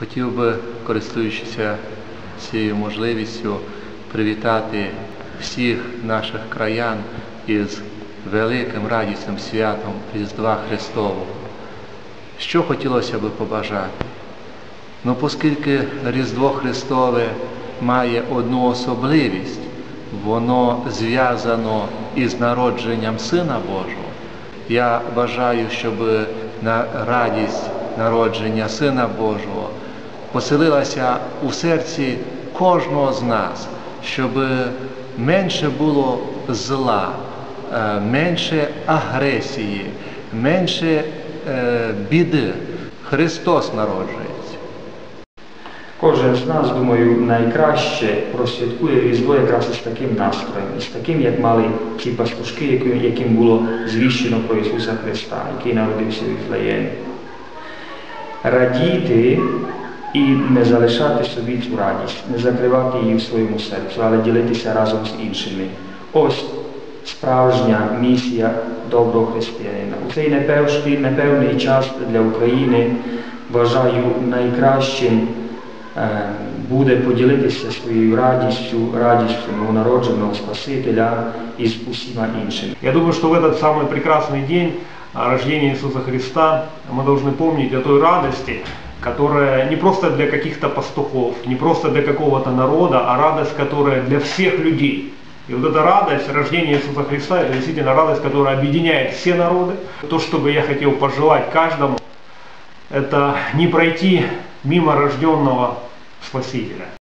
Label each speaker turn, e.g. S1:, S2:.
S1: Хотів би, користуючися цією можливістю, привітати всіх наших краян із великим радісним святом Різдва Христового. Що хотілося би побажати? Оскільки Різдво Христове має одну особливість, воно зв'язано із народженням Сина Божого, я бажаю, щоб на радість народження Сина Божого поселилася у серці кожного з нас, щоб менше було зла, менше агресії, менше біди. Христос народжується.
S2: Кожен з нас, думаю, найкраще просвяткує Різдво якраз із таким настроєм, із таким, як мали ті пастушки, яким було звіщено про Ісуса Христа, який народився в Віфлеємі. Радіти і не залишати собі цю радість, не закривати її в своєму серці, але ділитися разом з іншими. Ось справжня місія доброго християнина. У цей непевний час для України, вважаю, найкращим буде поділитися своєю радістю новонародженого Спасителя із усіма іншими.
S3: Я думаю, что в этот самый прекрасный день рождения Иисуса Христа мы должны помнить о той радости, которая не просто для каких-то пастухов, не просто для какого-то народа, а радость, которая для всех людей. И вот эта радость рождения Иисуса Христа, это действительно радость, которая объединяет все народы. То, что бы я хотел пожелать каждому, это не пройти мимо рожденного Спасителя.